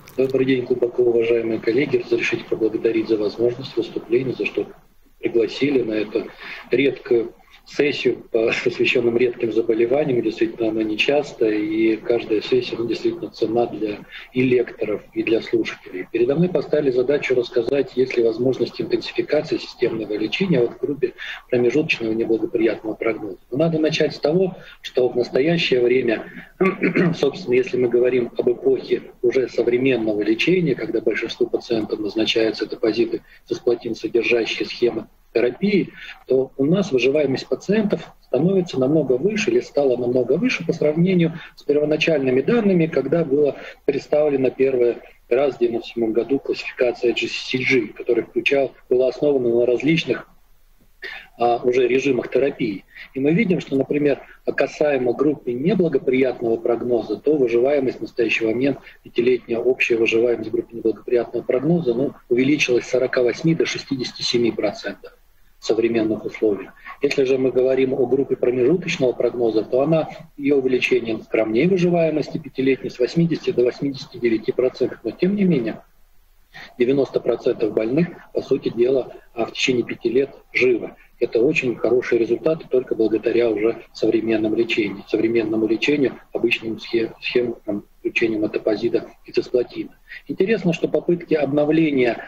Добрый день, глубоко уважаемые коллеги. Разрешите поблагодарить за возможность выступления, за что пригласили на эту редкую сессию, посвященную редким заболеваниям. Действительно, она нечаста, и каждая сессия действительно ценна для и лекторов, и для слушателей. Передо мной поставили задачу рассказать, есть ли возможность интенсификации системного лечения в группе промежуточного неблагоприятного прогноза. Но надо начать с того, что в настоящее время, собственно, если мы говорим об эпохе уже современного лечения, когда большинству пациентов назначаются депозиты цисплатин, содержащие схемы терапии, то у нас выживаемость пациентов становится намного выше или стала намного выше по сравнению с первоначальными данными, когда была представлена первый раз в 1997 году классификация JCCG, которая была основана на различных уже режимах терапии. И мы видим, что, например, касаемо группы неблагоприятного прогноза, то выживаемость в настоящий момент, пятилетняя общая выживаемость в группе неблагоприятного прогноза увеличилась с 48 до 67% в современных условиях. Если же мы говорим о группе промежуточного прогноза, то ее увеличение скромнее выживаемости пятилетней с 80 до 89%. Но тем не менее, 90% больных, по сути дела, в течение 5 лет живы. Это очень хорошие результаты только благодаря уже современному лечению, обычным схемам включения метопозида и цисплатина. Интересно, что попытки обновления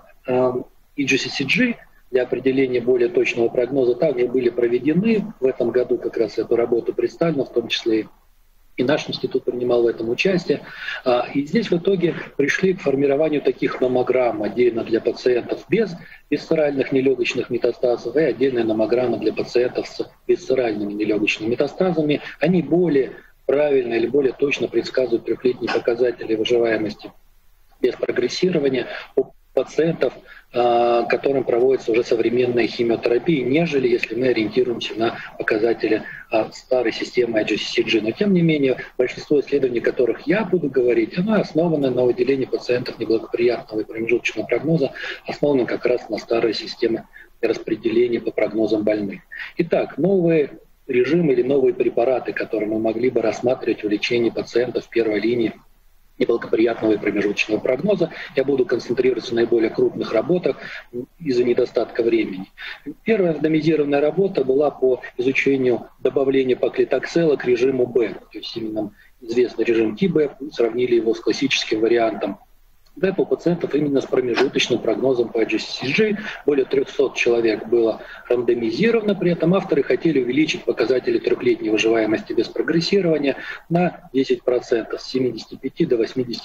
EGCCG для определения более точного прогноза также были проведены. В этом году как раз эту работу представлена, в том числе и наш институт принимал в этом участие. И здесь в итоге пришли к формированию таких номограмм отдельно для пациентов без висцеральных нелегочных метастазов и отдельная номограмма для пациентов с висцеральными нелегочными метастазами. Они более правильно или более точно предсказывают трехлетние показатели выживаемости без прогрессирования у пациентов, которым проводится уже современная химиотерапия, нежели если мы ориентируемся на показатели старой системы IGCCG. Но тем не менее, большинство исследований, о которых я буду говорить, оно основано на выделении пациентов неблагоприятного и промежуточного прогноза, основано как раз на старой системе распределения по прогнозам больных. Итак, новые режимы или новые препараты, которые мы могли бы рассматривать в лечении пациентов в первой линии неблагоприятного и промежуточного прогноза. Я буду концентрироваться на наиболее крупных работах из-за недостатка времени. Первая рандомизированная работа была по изучению добавления паклитоксела к режиму Б. То есть именно известный режим ТИБ, сравнили его с классическим вариантом БЭП у пациентов именно с промежуточным прогнозом по IGCCG. Более 300 человек было рандомизировано. При этом авторы хотели увеличить показатели трехлетней выживаемости без прогрессирования на 10%, с 75 до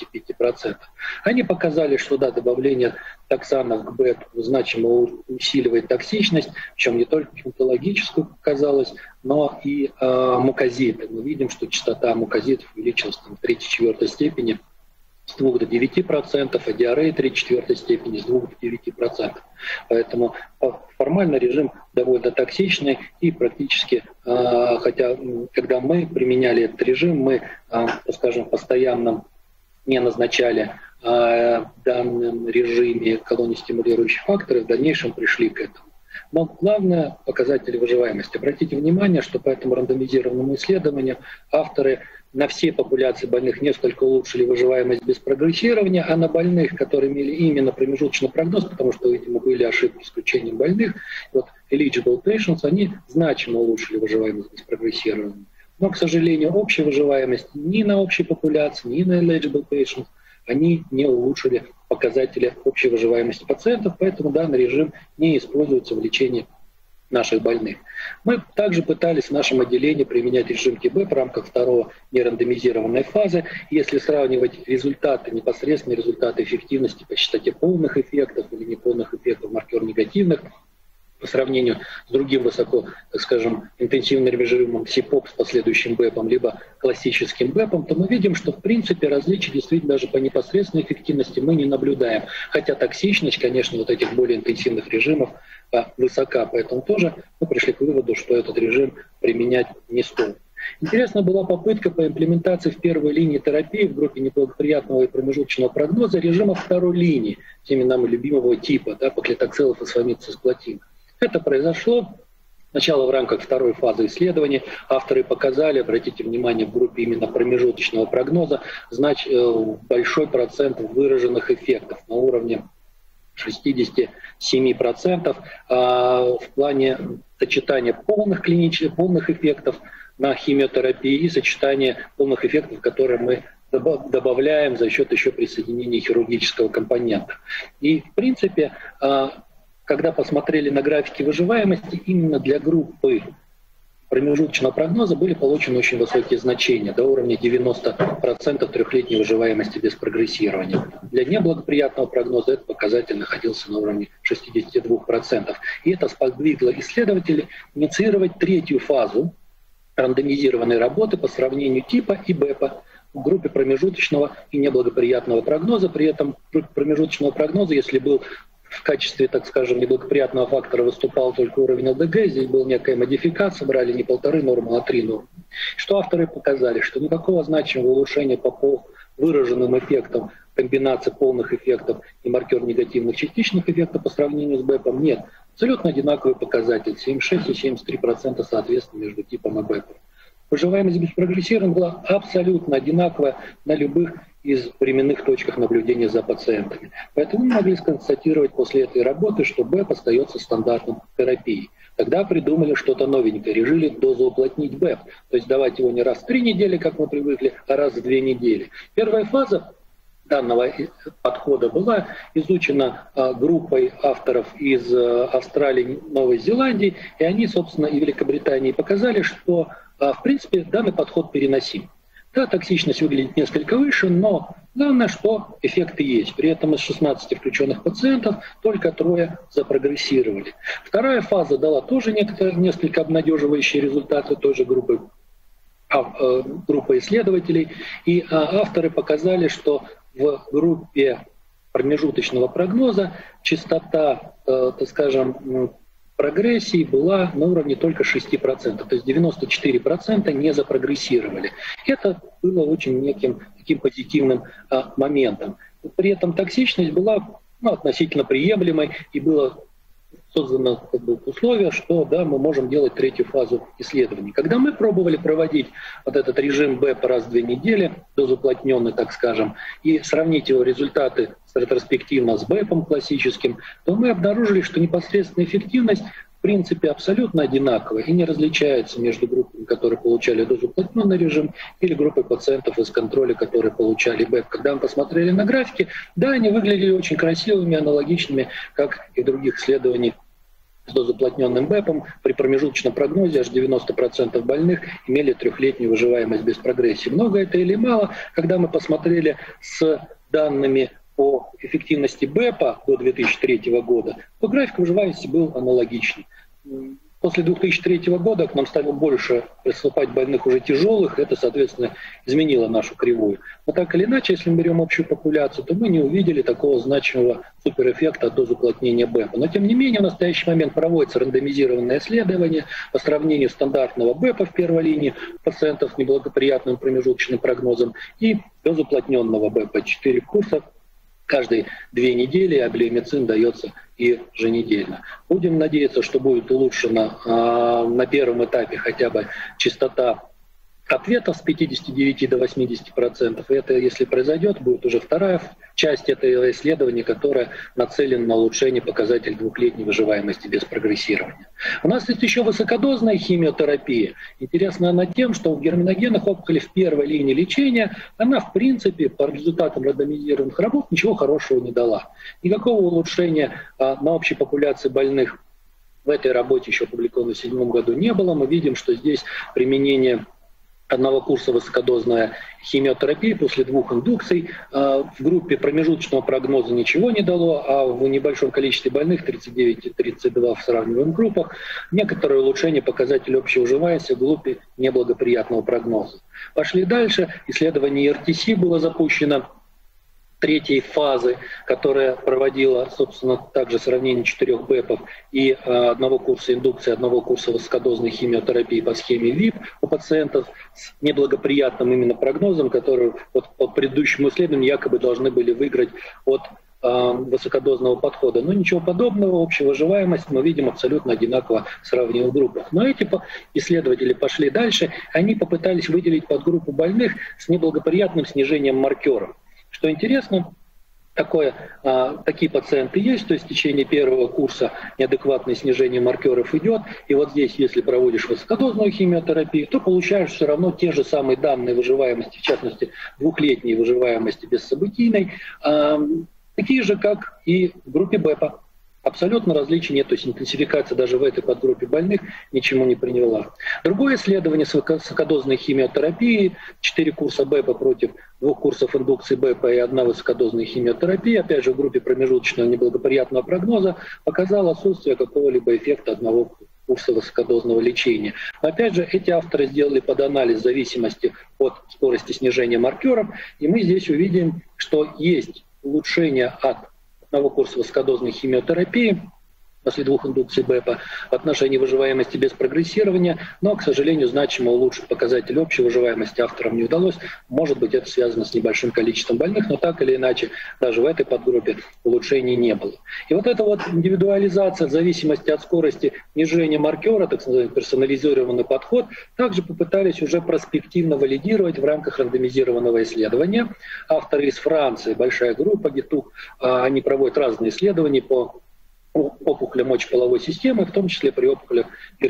85%. Они показали, что да, добавление токсанов к БЭП значимо усиливает токсичность, причем не только гематологическую показалось, но и мукозиты. Мы видим, что частота мукозитов увеличилась в 3-4 степени с 2 до 9%, а диарея 3-4 степени с 2 до 9%. Поэтому формально режим довольно токсичный и практически, хотя когда мы применяли этот режим, мы, скажем, постоянно не назначали в данном режиме колониестимулирующие факторы, в дальнейшем пришли к этому. Но главное — показатели выживаемости. Обратите внимание, что по этому рандомизированному исследованию авторы на все популяции больных несколько улучшили выживаемость без прогрессирования, а на больных, которые имели именно промежуточный прогноз, потому что, видимо, были ошибки с исключением больных, вот eligible patients, они значимо улучшили выживаемость без прогрессирования. Но, к сожалению, общая выживаемость ни на общей популяции, ни на eligible patients, они не улучшили показатели общей выживаемости пациентов, поэтому данный режим не используется в лечении наших больных. Мы также пытались в нашем отделении применять режим ТБ в рамках второй нерандомизированной фазы. Если сравнивать результаты, непосредственные результаты эффективности по частоте полных эффектов или неполных эффектов, маркер негативных, по сравнению с другим высоко, так скажем, интенсивным режимом СИПОП с последующим БЭПом, либо классическим БЭПом, то мы видим, что в принципе различий действительно даже по непосредственной эффективности мы не наблюдаем. Хотя токсичность, конечно, вот этих более интенсивных режимов высока, поэтому тоже мы пришли к выводу, что этот режим применять не стоит. Интересна была попытка по имплементации в первой линии терапии в группе неблагоприятного и промежуточного прогноза режима второй линии, теми нами любимого типа, паклитоксела, фосфамид, цисплатин. Это произошло Сначала в рамках второй фазы исследования авторы показали, обратите внимание, в группе именно промежуточного прогноза, большой процент выраженных эффектов на уровне 67% в плане сочетания полных эффектов на химиотерапии и сочетания полных эффектов, которые мы добавляем за счет еще присоединения хирургического компонента. И в принципе, когда посмотрели на графики выживаемости, именно для группы промежуточного прогноза были получены очень высокие значения, до уровня 90% трехлетней выживаемости без прогрессирования. Для неблагоприятного прогноза этот показатель находился на уровне 62%. И это сподвигло исследователей инициировать третью фазу рандомизированной работы по сравнению типа и БЭПа в группе промежуточного и неблагоприятного прогноза. При этом в группе промежуточного прогноза, если был в качестве, так скажем, неблагоприятного фактора выступал только уровень ЛДГ, здесь была некая модификация, брали не 1,5 нормы, а 3 нормы. Что авторы показали? Что никакого значимого улучшения по выраженным эффектам, комбинации полных эффектов и маркер негативных частичных эффектов по сравнению с БЭПом нет. Абсолютно одинаковый показатель, 76 и 73% соответственно между типом и БЭПом. Выживаемость без прогрессирования была абсолютно одинаковая на любых из временных точках наблюдения за пациентами. Поэтому мы могли сконстатировать после этой работы, что БЭП остается стандартом терапии. Тогда придумали что-то новенькое, решили дозоуплотнить БЭП, то есть давать его не раз в 3 недели, как мы привыкли, а раз в 2 недели. Первая фаза данного подхода была изучена группой авторов из Австралии, Новой Зеландии, и они, собственно, и Великобритании показали, что, в принципе, данный подход переносим. Да, токсичность выглядит несколько выше, но главное, что эффекты есть. При этом из 16 включенных пациентов только 3 запрогрессировали. Вторая фаза дала тоже несколько обнадеживающие результаты той же группы исследователей. И авторы показали, что в группе промежуточного прогноза частота, так скажем, прогрессии была на уровне только 6%, то есть 94% не запрогрессировали. Это было очень неким таким позитивным моментом. При этом токсичность была относительно приемлемой, и было создано условие, что да, мы можем делать третью фазу исследований. Когда мы пробовали проводить вот этот режим БЭП раз в 2 недели, дозуплотненный, так скажем, и сравнить его результаты ретроспективно с БЭПом классическим, то мы обнаружили, что непосредственная эффективность в принципе абсолютно одинаковая и не различается между группами, которые получали дозуплотненный режим, или группой пациентов из контроля, которые получали БЭП. Когда мы посмотрели на графики, да, они выглядели очень красивыми, аналогичными, как и в других исследованиях с дозуплотненным БЭПом. При промежуточном прогнозе аж 90% больных имели 3-летнюю выживаемость без прогрессии. Много это или мало? Когда мы посмотрели с данными по эффективности БЭПа до 2003 года, то график выживаемости был аналогичный. После 2003 года к нам стало больше поступать больных уже тяжелых, это, соответственно, изменило нашу кривую. Но так или иначе, если мы берем общую популяцию, то мы не увидели такого значимого суперэффекта от дозуплотнения БЭПа. Но, тем не менее, в настоящий момент проводится рандомизированное исследование по сравнению стандартного БЭПа в первой линии пациентов с неблагоприятным промежуточным прогнозом и дозуплотненного БЭПа. 4 курса каждые 2 недели, а блиомицин дается еженедельно. Будем надеяться, что будет улучшена на первом этапе хотя бы частота ответов с 59 до 80%. И это, если произойдет, будет уже вторая часть этого исследования, которая нацелена на улучшение показателей 2-летней выживаемости без прогрессирования. У нас есть еще высокодозная химиотерапия. Интересна она тем, что в герминогенных опухолях в первой линии лечения она, в принципе, по результатам рандомизированных работ ничего хорошего не дала. Никакого улучшения на общей популяции больных в этой работе, еще опубликованной в 2007 году, не было. Мы видим, что здесь применение одного курса высокодозная химиотерапия после 2 индукций в группе промежуточного прогноза ничего не дало, а в небольшом количестве больных, 39 и 32 в сравниваемых группах, некоторое улучшение показателей общей выживаемости в группе неблагоприятного прогноза. Пошли дальше. Исследование РТС было запущено 3-й фазы, которая проводила, собственно, также сравнение 4 БЭПов и одного курса индукции, одного курса высокодозной химиотерапии по схеме ВИП у пациентов с неблагоприятным именно прогнозом, которые вот по предыдущему исследованию якобы должны были выиграть от высокодозного подхода. Но ничего подобного, общая выживаемость мы видим абсолютно одинаково в сравненных группах. Но эти исследователи пошли дальше, они попытались выделить подгруппу больных с неблагоприятным снижением маркеров. Что интересно, такие пациенты есть, то есть в течение первого курса неадекватное снижение маркеров идет, и вот здесь, если проводишь высокодозную химиотерапию, то получаешь все равно те же самые данные выживаемости, в частности, двухлетней выживаемости бессобытийной, такие же, как и в группе БЭПа. Абсолютно различий нет, то есть интенсификация даже в этой подгруппе больных ничему не привела. Другое исследование с высокодозной химиотерапией, 4 курса БЭПа против 2 курсов индукции БЭПа и 1 высокодозная химиотерапия, опять же в группе промежуточного неблагоприятного прогноза, показало отсутствие какого-либо эффекта одного курса высокодозного лечения. Но опять же, эти авторы сделали поданализ в зависимости от скорости снижения маркеров, и мы здесь увидим, что есть улучшение от одного курса высокодозной химиотерапии после 2 индукций БЭПа в отношении выживаемости без прогрессирования, но, к сожалению, значимо улучшить показатель общей выживаемости авторам не удалось. Может быть, это связано с небольшим количеством больных, но так или иначе, даже в этой подгруппе улучшений не было. И вот эта вот индивидуализация в зависимости от скорости снижения маркера, так называемый персонализированный подход, также попытались уже проспективно валидировать в рамках рандомизированного исследования. Авторы из Франции, большая группа ГИТУК, они проводят разные исследования по опухолям мочеполовой системы, в том числе при опухолях при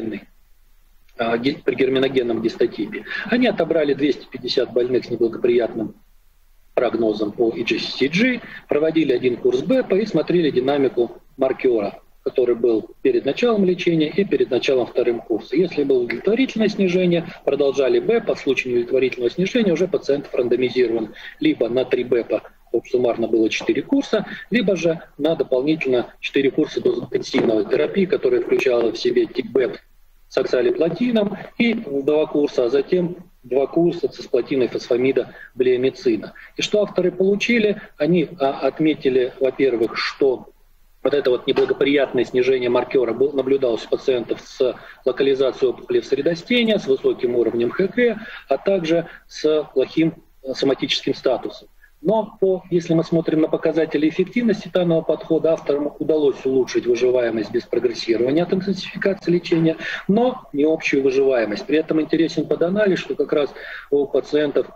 герминогенном гистотипе. Они отобрали 250 больных с неблагоприятным прогнозом по EGCG, проводили 1 курс БЭПа и смотрели динамику маркера, который был перед началом лечения и перед началом 2 курса. Если было удовлетворительное снижение, продолжали БЭП, а в случае неудовлетворительного снижения уже пациентов рандомизирован либо на 3 БЭПа, суммарно было 4 курса, либо же на дополнительно 4 курса дозинтенсивной терапии, которая включала в себе ТИК-БЭП с оксалиплатином и 2 курса, а затем 2 курса цисплатина и фосфамида блиомицина. И что авторы получили? Они отметили, во-первых, что вот это вот неблагоприятное снижение маркера наблюдалось у пациентов с локализацией опухоли в средостении, с высоким уровнем ХГ, а также с плохим соматическим статусом. Но если мы смотрим на показатели эффективности данного подхода, авторам удалось улучшить выживаемость без прогрессирования от интенсификации лечения, но не общую выживаемость. При этом интересен поданализ, что как раз у пациентов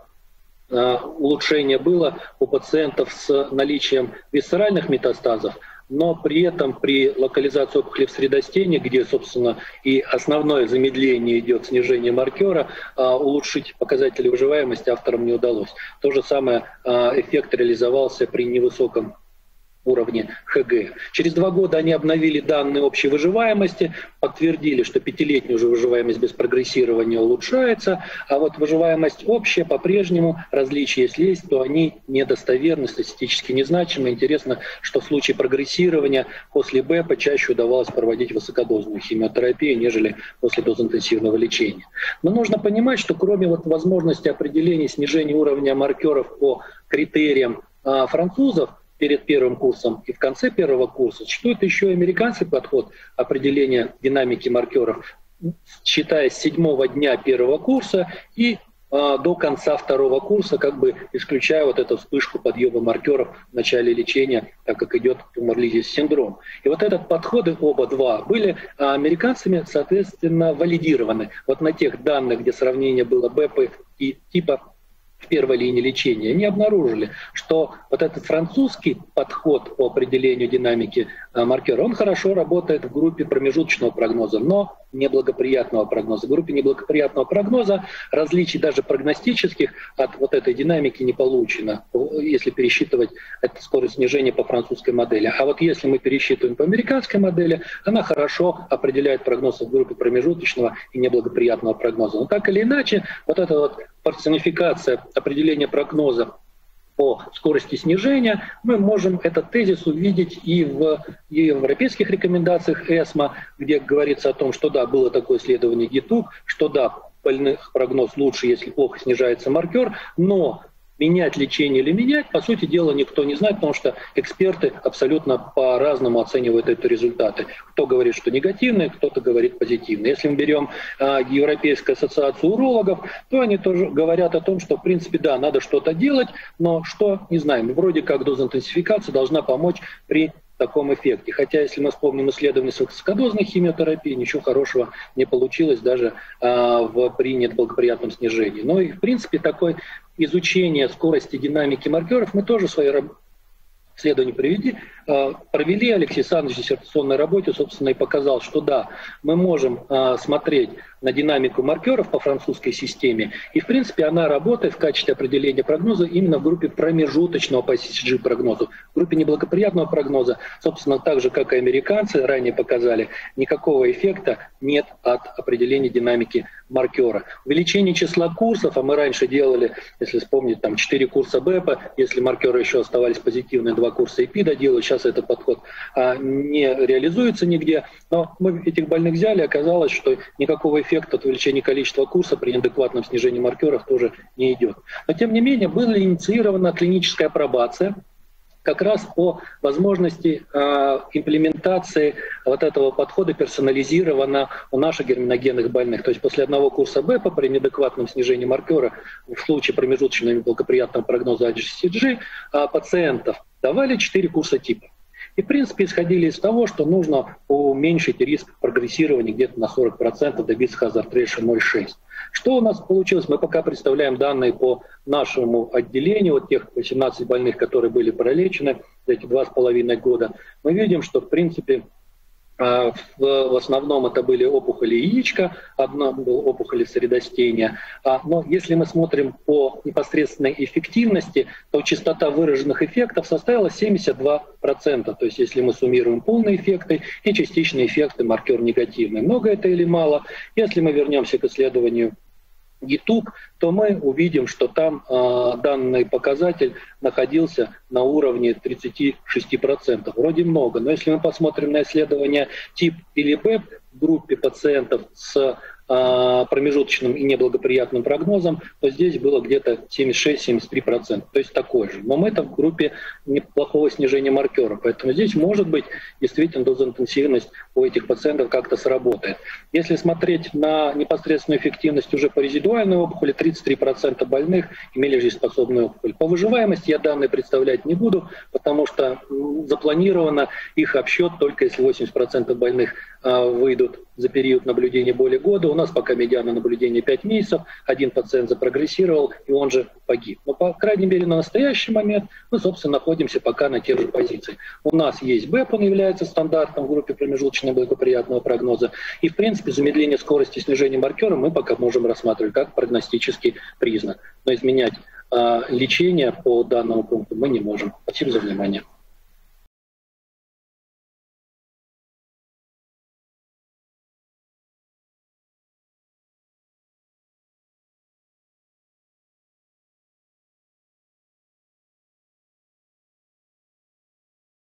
улучшение было у пациентов с наличием висцеральных метастазов, но при этом при локализации опухоли в средостении, где, собственно, и основное замедление идет снижение маркера, улучшить показатели выживаемости авторам не удалось. То же самое эффект реализовался при невысоком уровне ХГ. Через 2 года они обновили данные общей выживаемости, подтвердили, что 5-летняя уже выживаемость без прогрессирования улучшается, а вот выживаемость общая по-прежнему, различия если есть, то они недостоверны, статистически незначимы. Интересно, что в случае прогрессирования после БЭПа чаще удавалось проводить высокодозную химиотерапию, нежели после дозинтенсивного лечения. Но нужно понимать, что кроме возможности определения снижения уровня маркеров по критериям французов, перед 1 курсом и в конце 1 курса, существует еще и американский подход определения динамики маркеров, считая с 7-го дня 1 курса и до конца 2 курса, как бы исключая вот эту вспышку подъема маркеров в начале лечения, так как идет тумор-лизис синдром. И вот этот подход, оба два, были американцами, соответственно, валидированы. Вот на тех данных, где сравнение было БЭПа и типа в первой линии лечения, они обнаружили, что вот этот французский подход по определению динамики маркера, он хорошо работает в группе промежуточного прогноза, но неблагоприятного прогноза. В группе неблагоприятного прогноза различий даже прогностических от вот этой динамики не получено, если пересчитывать эту скорость снижения по французской модели. А вот если мы пересчитываем по американской модели, она хорошо определяет прогноз в группе промежуточного и неблагоприятного прогноза. Но так или иначе, вот эта вот персонификация определения прогноза по скорости снижения, мы можем этот тезис увидеть и в европейских рекомендациях ЭСМО, где говорится о том, что да, было такое исследование ГИТУК, что да, больных прогноз лучше, если плохо снижается маркер, но менять лечение или менять, по сути дела, никто не знает, потому что эксперты абсолютно по-разному оценивают эти результаты. Кто говорит, что негативные, кто-то говорит позитивные. Если мы берем Европейскую ассоциацию урологов, то они тоже говорят о том, что, в принципе, да, надо что-то делать, но что, не знаем. Вроде как дозоинтенсификация должна помочь при таком эффекте. Хотя, если мы вспомним исследования с высокодозной химиотерапией, ничего хорошего не получилось даже при неблагоприятном снижении. Но и, в принципе, такое изучение скорости динамики маркеров мы тоже в своей исследование провели. Алексей Александрович в диссертационной работе, собственно, и показал, что да, мы можем смотреть на динамику маркеров по французской системе, и, в принципе, она работает в качестве определения прогноза именно в группе промежуточного по CCG прогнозу. В группе неблагоприятного прогноза, собственно, так же, как и американцы ранее показали, никакого эффекта нет от определения динамики маркера. Увеличение числа курсов, а мы раньше делали, если вспомнить, там 4 курса БЭПа, если маркеры еще оставались позитивные, 2 курса ЭПИДа делают, сейчас этот подход не реализуется нигде, но мы этих больных взяли, оказалось, что никакого эффекта от увеличения количества курса при неадекватном снижении маркеров тоже не идет. Но тем не менее была инициирована клиническая апробация как раз по возможности имплементации вот этого подхода персонализированно у наших герминогенных больных. То есть после одного курса БЭПа при неадекватном снижении маркера в случае промежуточного неблагоприятного прогноза HCG пациентов давали 4 курса типа. И, в принципе, исходили из того, что нужно уменьшить риск прогрессирования где-то на 40%, добиться hazard ratio 0,6. Что у нас получилось? Мы пока представляем данные по нашему отделению, вот тех 18 больных, которые были пролечены за эти 2,5 года. Мы видим, что, в принципе, в основном это были опухоли яичка, одна была опухоль средостения. Но если мы смотрим по непосредственной эффективности, то частота выраженных эффектов составила 72%. То есть если мы суммируем полные эффекты и частичные эффекты, маркер негативный. Много это или мало? Если мы вернемся к исследованию ГИТУК, то мы увидим, что там данный показатель находился на уровне 36%. Вроде много, но если мы посмотрим на исследование ТИП или БЭП в группе пациентов с промежуточным и неблагоприятным прогнозом, то здесь было где-то 76-73%, то есть такой же. Но это в группе неплохого снижения маркера, поэтому здесь может быть действительно дозоинтенсивность у этих пациентов как-то сработает. Если смотреть на непосредственную эффективность уже по резидуальной опухоли, 33% больных имели жизнеспособную опухоль. По выживаемости я данные представлять не буду, потому что запланировано их обсчет только если 80% больных выйдут за период наблюдения более года. У нас пока медиана наблюдения 5 месяцев, один пациент запрогрессировал, и он же погиб. Но, по крайней мере, на настоящий момент мы, собственно, находимся пока на тех же позициях. У нас есть БЭП, он является стандартом в группе промежуточного благоприятного прогноза. И, в принципе, замедление скорости снижения маркера мы пока можем рассматривать как прогностический признак. Но изменять лечение по данному пункту мы не можем. Спасибо за внимание.